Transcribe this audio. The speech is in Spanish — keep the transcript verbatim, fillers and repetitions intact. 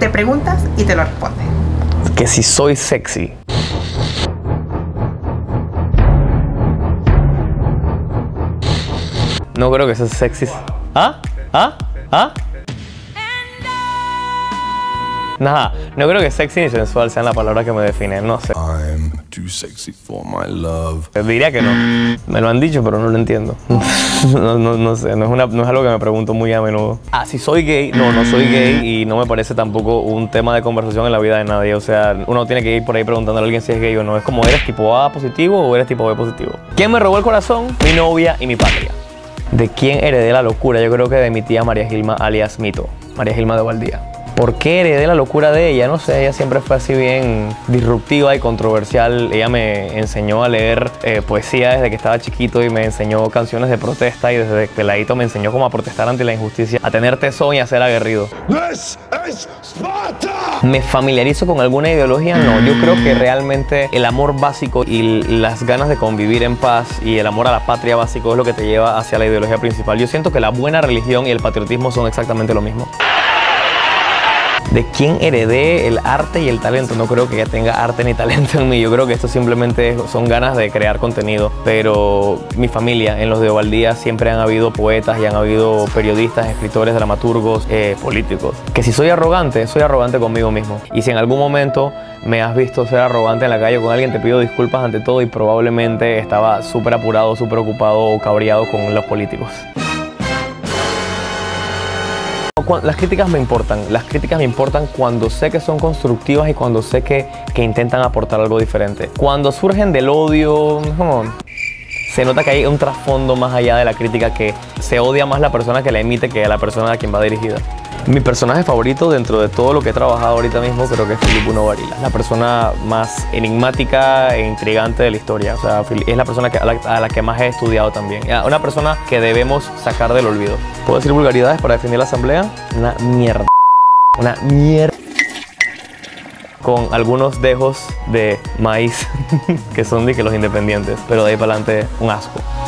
te preguntas y te lo responde. Que si soy sexy. No creo que sea sexy. ¿Ah? ¿Ah? ¿Ah? Nada, no creo que sexy ni sensual sean las palabras que me definen, no sé. I'm too sexy for my love. Diría que no. Me lo han dicho, pero no lo entiendo. no, no, no sé, no es, una, no es algo que me pregunto muy a menudo. Ah, si soy gay, no, no soy gay y no me parece tampoco un tema de conversación en la vida de nadie. O sea, uno tiene que ir por ahí preguntándole a alguien si es gay o no. Es como, ¿eres tipo A positivo o eres tipo B positivo? ¿Quién me robó el corazón? Mi novia y mi patria. ¿De quién heredé la locura? Yo creo que de mi tía María Gilma, alias Mito. María Gilma de Valdía. ¿Por qué heredé la locura de ella? No sé, ella siempre fue así bien disruptiva y controversial. Ella me enseñó a leer eh, poesía desde que estaba chiquito y me enseñó canciones de protesta y desde peladito me enseñó cómo a protestar ante la injusticia, a tener tesón y a ser aguerrido. This is Sparta! ¿Me familiarizo con alguna ideología? No, yo creo que realmente el amor básico y las ganas de convivir en paz y el amor a la patria básico es lo que te lleva hacia la ideología principal. Yo siento que la buena religión y el patriotismo son exactamente lo mismo. ¿De quién heredé el arte y el talento? No creo que ella tenga arte ni talento en mí. Yo creo que esto simplemente son ganas de crear contenido. Pero mi familia, en los de Ovaldía, siempre han habido poetas y han habido periodistas, escritores, dramaturgos, eh, políticos. Que si soy arrogante, soy arrogante conmigo mismo. Y si en algún momento me has visto ser arrogante en la calle con alguien, te pido disculpas ante todo y probablemente estaba súper apurado, súper ocupado o cabreado con los políticos. Las críticas me importan, las críticas me importan cuando sé que son constructivas y cuando sé que, que intentan aportar algo diferente. Cuando surgen del odio, no, se nota que hay un trasfondo más allá de la crítica, que se odia más la persona que la emite que la persona a quien va dirigida. Mi personaje favorito dentro de todo lo que he trabajado ahorita mismo creo que es Philip Uno Varila, la persona más enigmática e intrigante de la historia. O sea, es la persona que, a, la, a la que más he estudiado también. Una persona que debemos sacar del olvido. ¿Puedo decir vulgaridades para defender la asamblea? Una mierda. Una mierda. Con algunos dejos de maíz que son de que los independientes, pero de ahí para adelante un asco.